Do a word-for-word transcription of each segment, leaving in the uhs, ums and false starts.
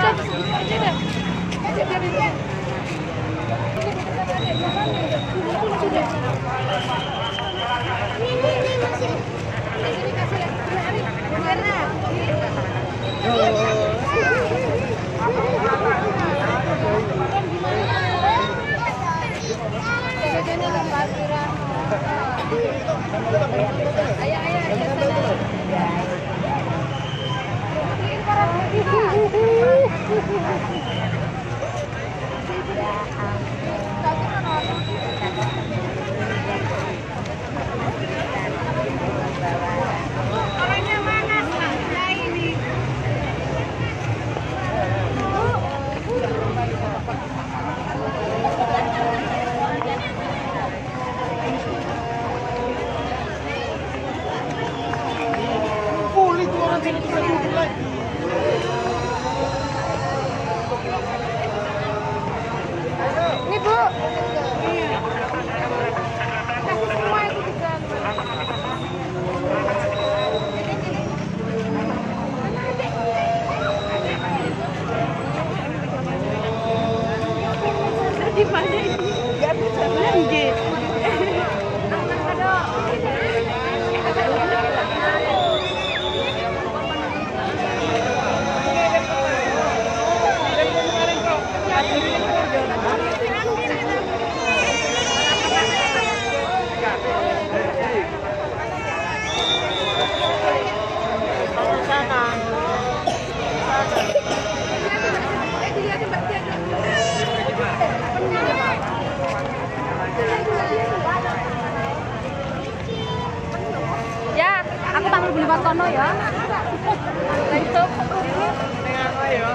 Ya, aku panggil beli kono ya. Itu. Ya.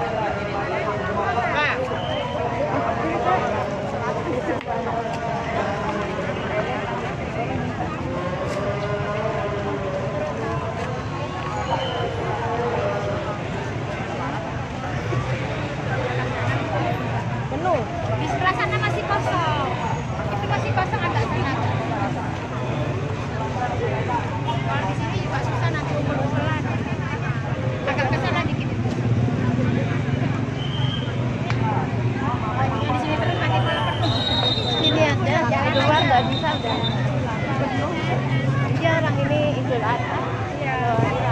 Penuh. Di sebelah sana masih kosong. Itu masih kosong agak sana. Kalau di sini juga susah nanti umur-umuran. Agak ke sana dikit. Di sini terus makin penuh. Sini aja, jangan luar nggak bisa udah. Penuh. Jarang ini Idul Adha. Iya.